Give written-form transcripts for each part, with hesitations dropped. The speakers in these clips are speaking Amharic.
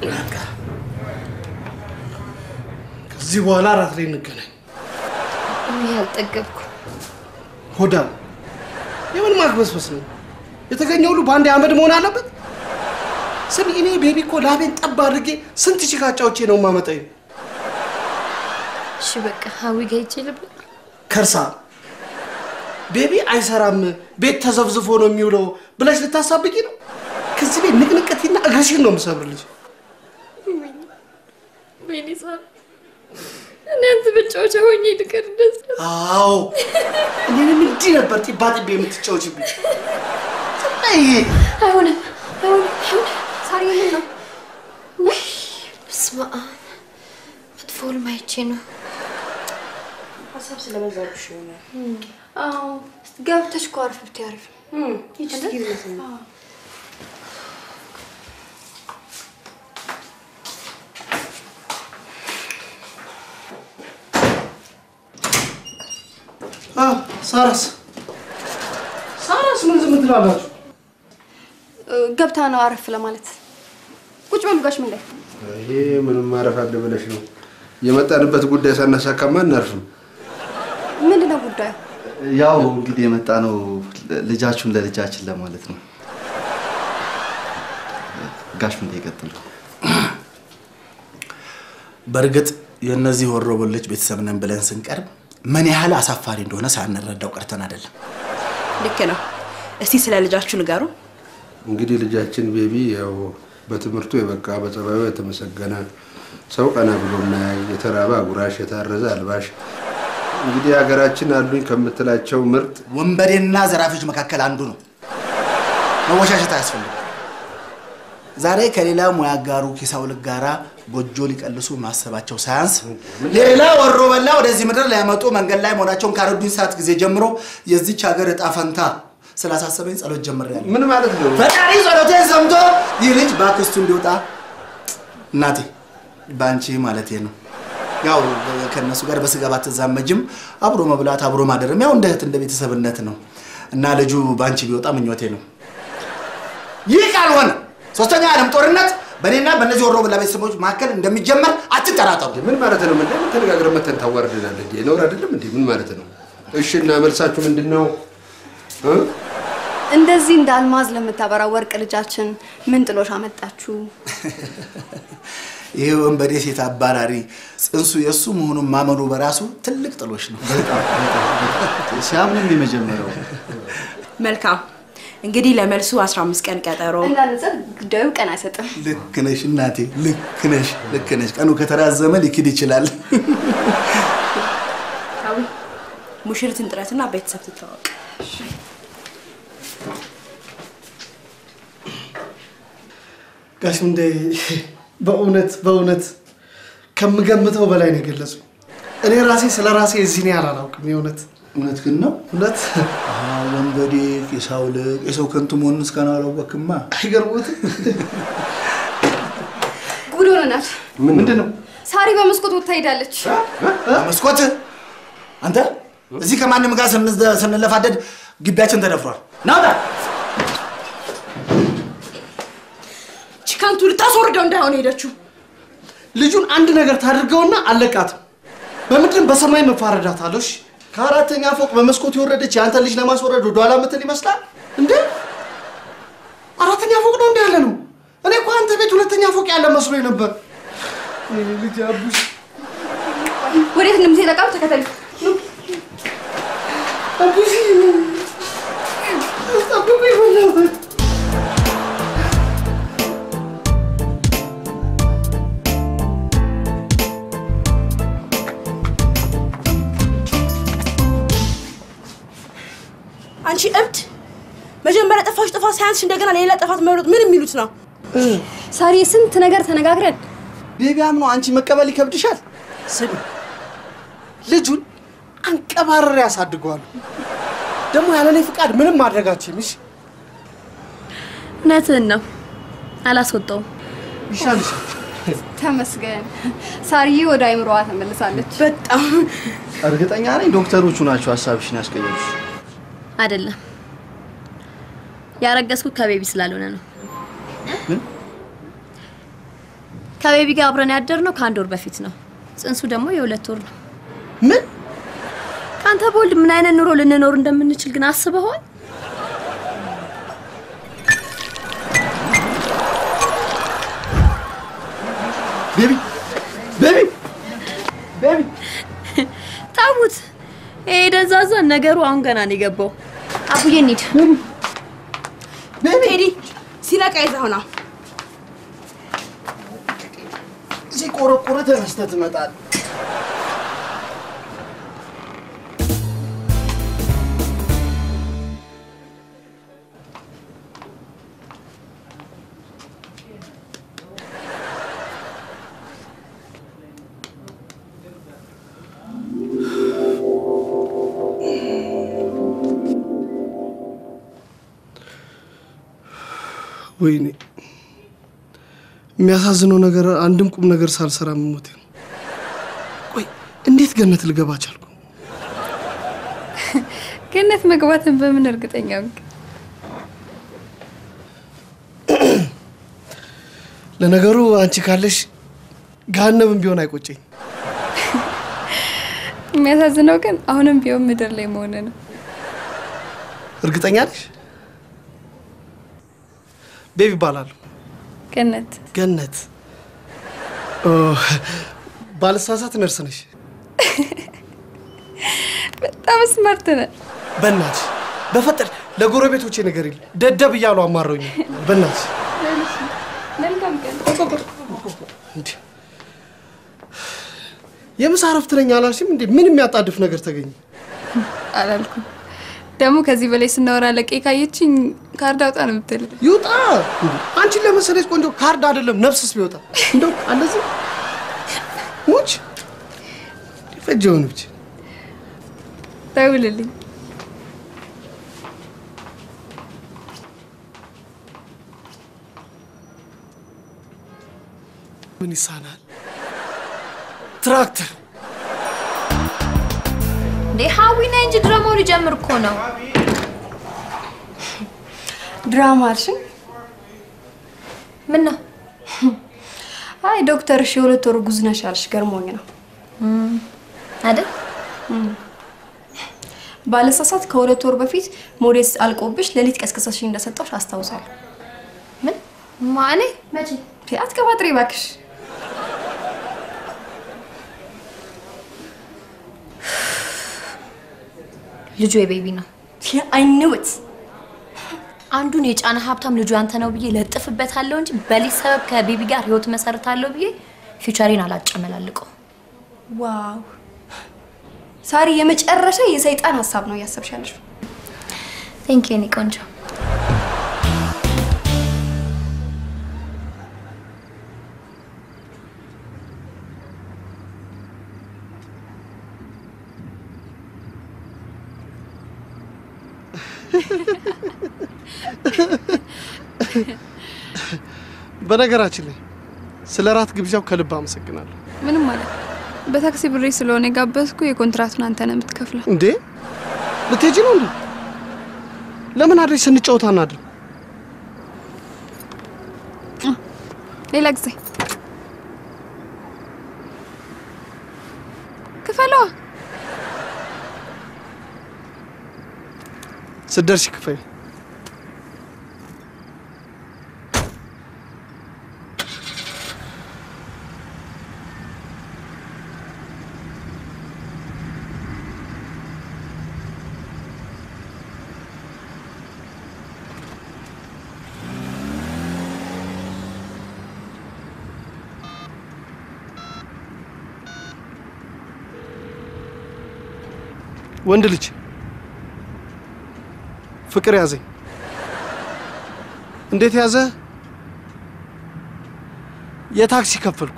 ከዚህ በኋላ አራት ላይ እንገናኝ። እኔ ያልጠገብኩ ሆዳ የምን ማግበስበስ ነው? የተገኘው ሁሉ በአንድ አመድ መሆን አለበት? ስሚ እኔ ቤቢ እኮ ላቤን ጠብ አድርጌ ስንት ጭቃጫዎቼ ነው ማመጣኝ። እሺ በቃ ሀዊ ጋር ይችላል። ከርሳ ቤቢ አይሰራም ቤት ተዘብዝፎ ነው የሚውለው ብለሽ ልታሳብቂ ነው? ከዚህ ቤት ንቅንቀትና እግርሽን ነው የምሰብርልሽ። ቤኒሳ እናንተ ብቻዎች ሆኜ ልቀርደስ። አዎ እኔንም እንዲህ ነበር ጢባጢቤ የምትጫወችብኝ። አይሆንም ሳሪ ምን ነው? በስመ አብ ፍትፎል ማይቼ ነው ሀሳብ ስለበዛብሽ ነው። አዎ ገብተሽ እኮ አሪፍ ብታይ አሪፍ ይችላል። ሳራስ ምን ዝም ትላላችሁ? ገብታ ነው አረፍ ለማለት። ቁጭ በሉ ጋሽ ምን ላይ? ይሄ ምንም ማረፍ አለ ብለሽ ነው? የመጣንበት ጉዳይ ሳናሳካማ እናርፍም። ምንድነው ጉዳዩ? ያው እንግዲህ የመጣ ነው ልጃችሁን ለልጃችን ለማለት ነው። ጋሽ ምን ይቀጥሉ? በርግጥ የነዚህ ወሮበሎች ቤተሰብ ነን ብለን ስንቀርብ ምን ያህል አሳፋሪ እንደሆነ ሳንረዳው ቀርተን አይደለም። ልክ ነው። እስቲ ስለ ልጃችሁ ንገሩ። እንግዲህ ልጃችን ቤቢ ያው በትምህርቱ የበቃ በጸባዩ የተመሰገነ ሰው ቀና ብሎ ማያይ የተራበ አጉራሽ የታረዘ አልባሽ እንግዲህ ሀገራችን አሉኝ ከምትላቸው ምርጥ ወንበዴና ዘራፊዎች መካከል አንዱ ነው። መወሻሸት አያስፈልግም። ዛሬ ከሌላ ሙያ ጋሩ ኪሳው ልጋራ ጎጆ ሊቀልሱ ማሰባቸው ሳያንስ ሌላ ወሮ በላ ወደዚህ ምድር ሊያመጡ መንገድ ላይ መሆናቸውን ካረዱኝ ሰዓት ጊዜ ጀምሮ የዚች ሀገር እጣ ፈንታ ስላሳሰበኝ ጸሎት ጀምሬያለሁ። ምን ማለት ነው? ፈጣሪ ጸሎቴን ሰምቶ ይህ ልጅ ባክስቱ እንዲወጣ እናቴ ባንቺ ማለቴ ነው። ያው ከነሱ ጋር በስጋ ባትዛመጅም አብሮ መብላት አብሮ ማደርም ያው እንደ እህት እንደ ቤተሰብነት ነው እና ልጁ ባንቺ ቢወጣ ምኞቴ ነው። ይህ ካልሆነ ሶስተኛ ዓለም ጦርነት በኔና በነዚህ ወሮ በላ ቤተሰቦች መካከል እንደሚጀመር አትጠራጠሩ። ምን ማለት ነው? ምን ተነጋግረን መተን ታዋርደናል እንዴ? ነው አይደለም እንዴ? ምን ማለት ነው? እሺ እና መልሳችሁ ምንድነው? እንደዚህ እንዳልማዝ ለምታበራ ወርቅ ልጃችን ምን ጥሎሽ አመጣችሁ? ይሄ ወንበዴ ሴት አባራሪ ጽንሱ የሱ መሆኑን ማመኑ በራሱ ትልቅ ጥሎሽ ነው። ሲያምንም የመጀመሪያው መልካም እንግዲህ ለመልሱ 15 ቀን ቀጠሮ እናንተ ጉዳዩ ቀን አይሰጥም። ልክ ነሽ እናቴ ልክ ነሽ። ቀኑ ከተራዘመ ሊክድ ይችላል። ታው ሙሽሪትን ጥራትና ቤተሰብ ትተዋወቅ። ጋሽ እንደ በእውነት ከምገምተው በላይ ነው የገለጸው። እኔ ራሴ ስለ ራሴ እዚህ ነው ያላላውቅም። እውነት ግን ነው እውነት ወንበዴ የሰው ከንቱ መሆኑን እስካሁን አላወቅማ። አይገርምዎትም? ጉድ ሆነናል። ምንድነው? ሳሪ በመስኮት ወጥታ ሄዳለች። በመስኮት? አንተ እዚህ ከማንም ጋር ስንለፋደድ ግቢያችን ተደፍሯል። ናውጣ ቺካንቱ ልታስወርደው እንዳይሆን ሄደችው። ልጁን አንድ ነገር ታድርገውና አለቃትም። በምድርም በሰማይ መፋረዳታለሽ። ከአራተኛ ፎቅ በመስኮት የወረደች ያንተ ልጅ ለማስወረድ ወደ ኋላ ምትል ይመስላል እንዴ? አራተኛ ፎቅ ነው እንዴ ያለ ነው? እኔ እኮ አንተ ቤት ሁለተኛ ፎቅ ያለ መስሎኝ ነበር። ልጅ አቡሽ ወዴት እንደምትሄድ አቃም ተከተል። አቡሽ አቡሽ ወላሂ አንቺ እብድ መጀመሪያ ጠፋሽ ጥፋት ሳያንስ እንደገና ሌላ ጥፋት መብረጥ ምን የሚሉት ነው? ሳሪ ስንት ነገር ተነጋግረን ቤቢያም ነው አንቺ መቀበል ይከብድሻል። ስሚ ልጁን አንቀባረር ያሳድገዋል። ደግሞ ያለኔ ፍቃድ ምንም ማድረጋችሁም እሺ? ነትን ነው አላስወጣው ይሻልሽ። ተመስገን ሳሪዬ ወደ አይምሮዋ ተመልሳለች። በጣም እርግጠኛ ነኝ ዶክተሮቹ ናቸው ሐሳብሽን ያስቀየሩሽ። አይደለም ያረገዝኩት ከቤቢ ስላልሆነ ነው። ከቤቢ ጋር አብረን ያደርነው ከአንድ ወር በፊት ነው። ጽንሱ ደግሞ የ2 ወር ነው። ምን? ካንተ በወልድ ምን አይነት ኑሮ ልንኖር እንደምንችል ግን አስበኸዋል? ቤቢ ታውት ደዛዛ ነገሩ አሁን ገና ነው የገባው። አቡዬ እንሂድ። ቴዲ ሲነቃ ይዘውና ሲቆረቆረ ተነስተህ ትመጣለህ። ወይኔ የሚያሳዝነው ነገር አንድም ቁም ነገር ሳልሰራ መሞቴ ነው። ቆይ እንዴት ገነት ልገባ ቻልኩ? ገነት መግባትን በምን እርግጠኛ ነህ? ለነገሩ አንቺ ካለሽ ገሃነምም ቢሆን አይቆጨኝ። የሚያሳዝነው ግን አሁንም ቢሆን ምድር ላይ መሆን ነው። እርግጠኛ ነሽ? ቤቢ ባላሉ ገነት ባልሳሳት ነርስ ነሽ? በጣም ስማርት ነህ። በእናትሽ በፈጠር ለጎረቤቶቼ ነገር ይል ደደብ እያሉ አማረውኝ። በእናትሽ መልካም ቀን። የምሳ እረፍት ነኝ አላልሽም እንዴ? ምን የሚያጣድፍ ነገር ተገኘ? አላልኩም። ደግሞ ከዚህ በላይ ስናወራ ለቄ ካየችኝ ካርድ አውጣ ነው የምትል። ይውጣ። አንቺን ለመሰለሽ ቆንጆ ካርድ አይደለም ነፍስስ ቢወጣ እንደው እንደዚህ ሙች ፈጀውን ብቻ ደውልልኝ። ምን ይሳናል? ትራክተር ሀዊና እንጂ ድራማው ሊጀምር እኮ ነው። ድራማ አልሽኝ? ምን ነው? አይ ዶክተር እሺ 2 ወር ጉዝ ነሽ አልሽ ገርሞኝ ነው አይደል? ባለሳሳት ከ2 ወር በፊት ሞዴስ አልቆብሽ ለሊት ቀስቀሰሽኝ እንደሰጠሽ አስታውሳለሁ። ምን ማኔ? መቼ? አትቀባጥሪ እባክሽ። ልጁ የቤቢ ነው። I knew it. አንዱን የጫና ሀብታም ልጁ አንተ ነው ብዬ ለጥፍበታለሁ እንጂ በሊስ ሰበብ ከቤቢ ጋር ህይወት መሰርታለሁ ብዬ ፊውቸሪን አላጨመላልቀው። ዋው ሳሪ የመጨረሻ የሰይጣን ሐሳብ ነው ያሰብሻለሽ። ቴንክ ዩ ቆንጆ። በነገራችን ላይ ስለ ራት ግብዣው ከልብ አመሰግናለሁ። ምንም ማለት በታክሲ ብሬ ስለሆነ ጋበዝኩ የኮንትራቱን አንተ ነህ የምትከፍለው። እንዴ ልትሄጂ ነው እንዴ? ለምን አድሬ ስንጫወት አናድር? ሌላ ጊዜ ክፈለዋ። ስትደርሺ ክፈይ። ወንድ ልጅ ፍቅር ያዘኝ። እንዴት ያዘ? የታክሲ ከፈልኩ።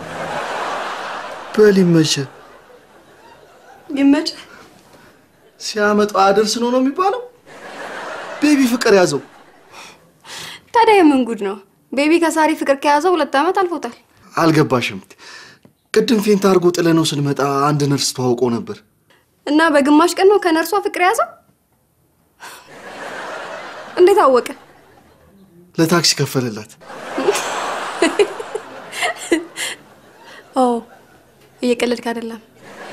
በሊመቸ ይመች ሲያመጣ አደርስ ነው የሚባለው። ቤቢ ፍቅር ያዘው። ታዲያ ምን ጉድ ነው? ቤቢ ከሳሪ ፍቅር ከያዘው 2 ዓመት አልፎታል። አልገባሽም? ቅድም ፌንት አድርጎ ጥለነው ስንመጣ አንድ ነርስ ተዋውቆ ነበር እና በግማሽ ቀን ነው ከነርሷ ፍቅር ያዘው። እንዴት አወቀ? ለታክሲ ከፈለላት። ኦ እየቀለድክ አይደለም።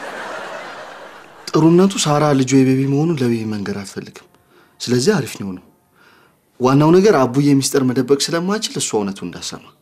ጥሩነቱ ሳራ ልጇ የቤቢ መሆኑን ለቤቢ መንገር አትፈልግም። ስለዚህ አሪፍ ነው። ዋናው ነገር አቡዬ ሚስጥር መደበቅ ስለማይችል እሷ እውነቱን እንዳሰማ